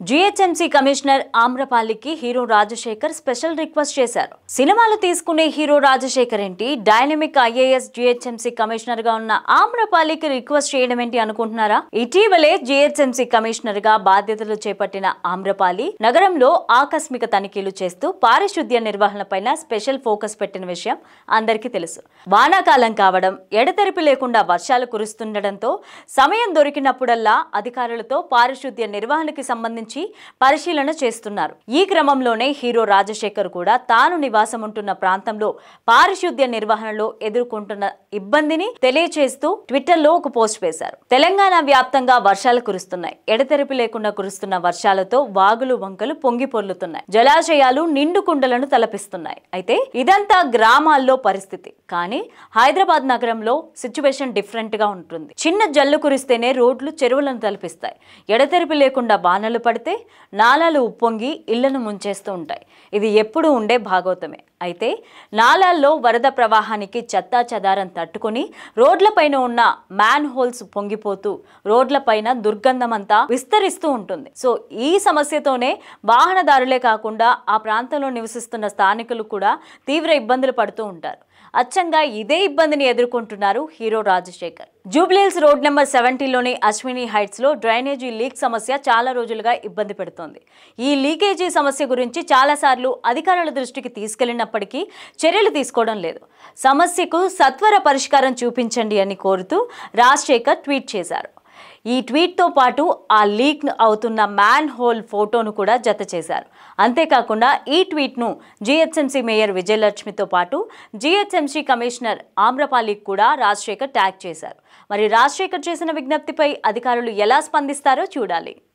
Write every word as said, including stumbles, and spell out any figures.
GHMC commissioner ఆమ్రపాలికి hero Rajasekhar special request చేశారు. సినిమాలు తీసుకునే హీరో రాజశేఖర్ ఏంటి, డైనమిక్ ఐఏఎస్ జీహెచ్ఎంసీ కమిషనర్ గా ఉన్న ఆమ్రపాలికి రిక్వెస్ట్ చేయడం ఏంటి అనుకుంటున్నారా? ఇటీవలే జీహెచ్ఎంసీ కమిషనర్ గా బాధ్యతలు చేపట్టిన ఆమ్రపాలి నగరంలో ఆకస్మిక తనిఖీలు చేస్తూ పారిశుద్ధ్య నిర్వహణపైన స్పెషల్ ఫోకస్ పెట్టిన విషయం అందరికీ తెలుసు. వానాకాలం కావడం, ఎడతెరిపి లేకుండా వర్షాలు కురుస్తుండటంతో సమయం దొరికినప్పుడల్లా అధికారులతో పారిశుద్ధ్య నిర్వహణకి సంబంధించి పరిశీలన చేస్తున్నారు. ఈ క్రమంలోనే హీరో రాజశేఖర్ కూడా తాను నివాసం ఉంటున్న ప్రాంతంలో పారిశుద్ధ్య నిర్వహణలో ఎదుర్కొంటున్న ఇబ్బందిని తెలియజేస్తూ ట్విట్టర్ లో ఒక పోస్ట్ వేశారు. తెలంగాణ వ్యాప్తంగా వర్షాలు కురుస్తున్నాయి. ఎడతెరిపి లేకుండా కురుస్తున్న వర్షాలతో వాగులు వంకలు పొంగి పొర్లుతున్నాయి. జలాశయాలు నిండు కుండలను తలపిస్తున్నాయి. అయితే ఇదంతా గ్రామాల్లో పరిస్థితి. కానీ హైదరాబాద్ నగరంలో సిచ్యువేషన్ డిఫరెంట్ గా ఉంటుంది. చిన్న జల్లు కురిస్తేనే రోడ్లు చెరువులను తలపిస్తాయి. ఎడతెరిపి లేకుండా వానలు పడితే నాలాలు ఉప్పొంగి ఇళ్లను ముంచేస్తూ ఉంటాయి. ఇది ఎప్పుడు ఉండే భాగవతమే. అయితే నాలాల్లో వరద ప్రవాహానికి చెత్తా చెదారం తట్టుకుని రోడ్లపైన ఉన్న మ్యాన్ హోల్స్ పొంగిపోతూ రోడ్లపైన దుర్గంధమంతా విస్తరిస్తూ ఉంటుంది. సో ఈ సమస్యతోనే వాహనదారులే కాకుండా ఆ ప్రాంతంలో నివసిస్తున్న స్థానికులు కూడా తీవ్ర ఇబ్బందులు పడుతూ ఉంటారు. అచ్చంగా ఇదే ఇబ్బందిని ఎదుర్కొంటున్నారు hero Rajasekhar. Jubilee Hills road number సెవెంటీలోని అశ్విని హైట్స్ లో డ్రైనేజీ లీక్ సమస్య చాలా రోజులుగా ఇబ్బంది పెడుతోంది. ఈ లీకేజీ సమస్య గురించి చాలాసార్లు అధికారుల దృష్టికి తీసుకెళ్లినప్పటికీ చర్యలు తీసుకోవడం లేదు. సమస్యకు సత్వర పరిష్కారం చూపించండి అని కోరుతూ రాజశేఖర్ ట్వీట్ చేశారు. ఈ ట్వీట్తో పాటు ఆ లీక్ అవుతున్న మ్యాన్ హోల్ ఫోటోను కూడా జత చేశారు. అంతేకాకుండా ఈ ట్వీట్ను జీహెచ్ఎంసీ మేయర్ విజయలక్ష్మితో పాటు జీహెచ్ఎంసీ కమిషనర్ ఆమ్రపాలికి కూడా రాజశేఖర్ ట్యాగ్ చేశారు. మరి రాజశేఖర్ చేసిన విజ్ఞప్తిపై అధికారులు ఎలా స్పందిస్తారో చూడాలి.